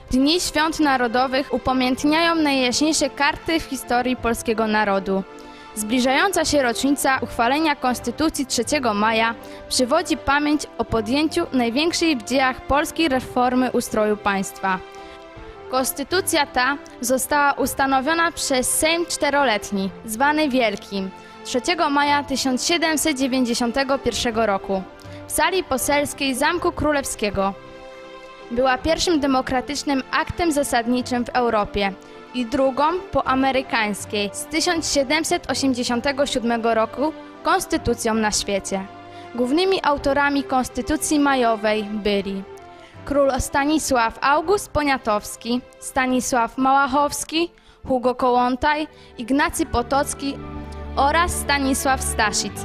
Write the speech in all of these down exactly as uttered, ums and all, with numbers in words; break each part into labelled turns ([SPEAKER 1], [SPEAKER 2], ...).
[SPEAKER 1] Dni Świąt Narodowych upamiętniają najjaśniejsze karty w historii polskiego narodu. Zbliżająca się rocznica uchwalenia Konstytucji trzeciego maja przywodzi pamięć o podjęciu największej w dziejach polskiej reformy ustroju państwa. Konstytucja ta została ustanowiona przez Sejm Czteroletni, zwany Wielkim, trzeciego maja tysiąc siedemset dziewięćdziesiątego pierwszego roku w sali poselskiej Zamku Królewskiego. Była pierwszym demokratycznym aktem zasadniczym w Europie i drugą po amerykańskiej z tysiąc siedemset osiemdziesiątego siódmego roku konstytucją na świecie. Głównymi autorami Konstytucji majowej byli król Stanisław August Poniatowski, Stanisław Małachowski, Hugo Kołłątaj, Ignacy Potocki oraz Stanisław Staszic.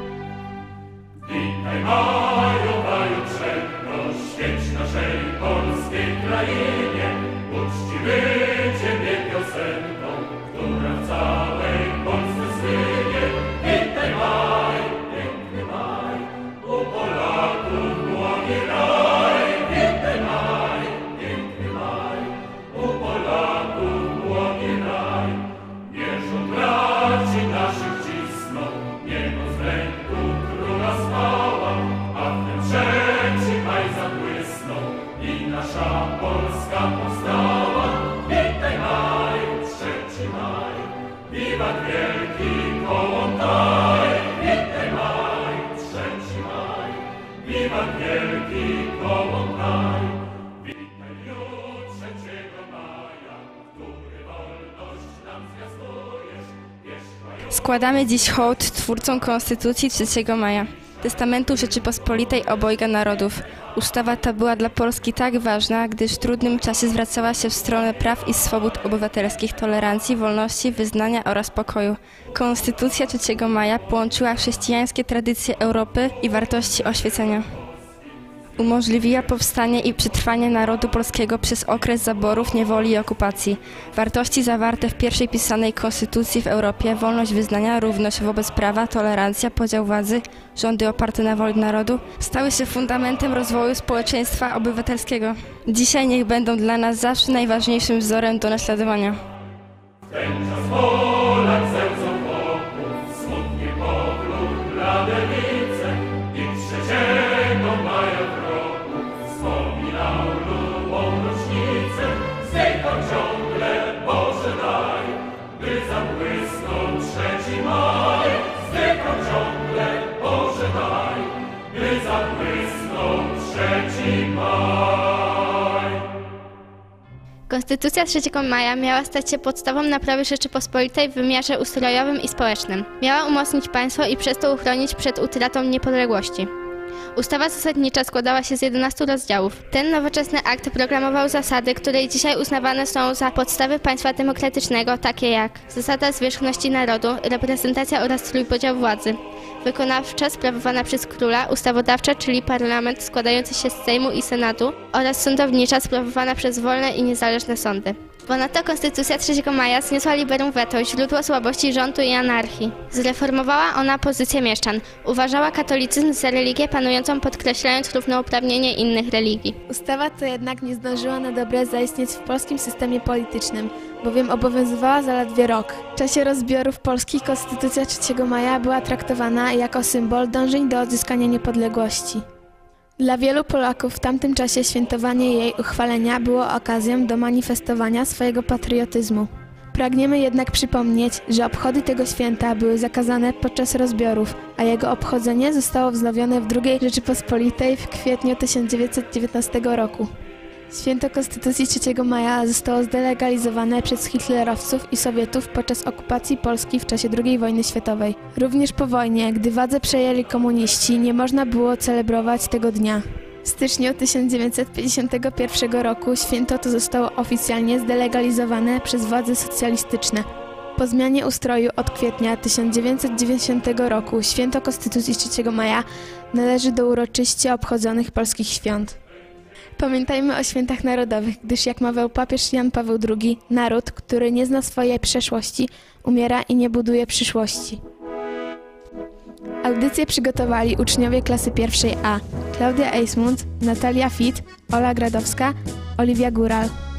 [SPEAKER 2] Witaj maju, maju trzepno, świeć naszej polskiej krainie, uczcimy Ciebie piosenką, która w całej Polsce słynie. Witaj maj, piękny maj, u Polaków młody raj. Witaj maj, piękny maj, u Polaków młody raj. Wierzą braci naszych cisną, niebo z ręku króla spała, a w ten trzeci maj zabłysnął i nasza Polska powstała. Witaj maj, trzeci maj, wiwat wielki Kołłątaj. Witaj maj, trzeci maj, wiwat wielki Kołłątaj. Witaj dniu trzeciego maja, który wolność nam zwiastujesz.
[SPEAKER 3] Składamy dziś hołd twórcom Konstytucji trzeciego maja, testamentu Rzeczypospolitej obojga narodów. Ustawa ta była dla Polski tak ważna, gdyż w trudnym czasie zwracała się w stronę praw i swobód obywatelskich, tolerancji, wolności, wyznania oraz pokoju. Konstytucja trzeciego maja połączyła chrześcijańskie tradycje Europy i wartości oświecenia. Umożliwiła powstanie i przetrwanie narodu polskiego przez okres zaborów, niewoli i okupacji. Wartości zawarte w pierwszej pisanej konstytucji w Europie, wolność wyznania, równość wobec prawa, tolerancja, podział władzy, rządy oparte na woli narodu, stały się fundamentem rozwoju społeczeństwa obywatelskiego. Dzisiaj niech będą dla nas zawsze najważniejszym wzorem do naśladowania.
[SPEAKER 2] Ten czas Polak zełzą wokół, smutnie pogląd blade lice i trzeciego maja w roku wspominał lubą rocznicę. Zdychał ciągle, Boże daj, by zabłysnął trzeci maj. Zdychał ciągle, Boże daj, by zabłysnął trzeci maj.
[SPEAKER 4] Konstytucja trzeciego maja miała stać się podstawą naprawy Rzeczypospolitej w wymiarze ustrojowym i społecznym. Miała umocnić państwo i przez to uchronić przed utratą niepodległości. Ustawa zasadnicza składała się z jedenastu rozdziałów. Ten nowoczesny akt proklamował zasady, które dzisiaj uznawane są za podstawy państwa demokratycznego, takie jak zasada zwierzchności narodu, reprezentacja oraz trójpodział władzy, wykonawcza sprawowana przez króla, ustawodawcza, czyli parlament składający się z Sejmu i Senatu oraz sądownicza sprawowana przez wolne i niezależne sądy. Ponadto Konstytucja trzeciego maja zniosła liberum veto, źródło słabości rządu i anarchii. Zreformowała ona pozycję mieszczan. Uważała katolicyzm za religię panującą, podkreślając równouprawnienie innych religii.
[SPEAKER 5] Ustawa ta jednak nie zdążyła na dobre zaistnieć w polskim systemie politycznym, bowiem obowiązywała zaledwie rok. W czasie rozbiorów polskich Konstytucja trzeciego maja była traktowana jako symbol dążeń do odzyskania niepodległości. Dla wielu Polaków w tamtym czasie świętowanie jej uchwalenia było okazją do manifestowania swojego patriotyzmu. Pragniemy jednak przypomnieć, że obchody tego święta były zakazane podczas rozbiorów, a jego obchodzenie zostało wznowione w drugiej Rzeczypospolitej w kwietniu tysiąc dziewięćset dziewiętnastego roku. Święto Konstytucji trzeciego maja zostało zdelegalizowane przez hitlerowców i Sowietów podczas okupacji Polski w czasie drugiej wojny światowej. Również po wojnie, gdy władzę przejęli komuniści, nie można było celebrować tego dnia. W styczniu tysiąc dziewięćset pięćdziesiątego pierwszego roku święto to zostało oficjalnie zdelegalizowane przez władze socjalistyczne. Po zmianie ustroju od kwietnia tysiąc dziewięćset dziewięćdziesiątego roku święto Konstytucji trzeciego maja należy do uroczyście obchodzonych polskich świąt. Pamiętajmy o świętach narodowych, gdyż jak mawiał papież Jan Paweł drugi, naród, który nie zna swojej przeszłości, umiera i nie buduje przyszłości. Audycję przygotowali uczniowie klasy pierwszej A: Klaudia Eismund, Natalia Fit, Ola Gradowska, Oliwia Góral.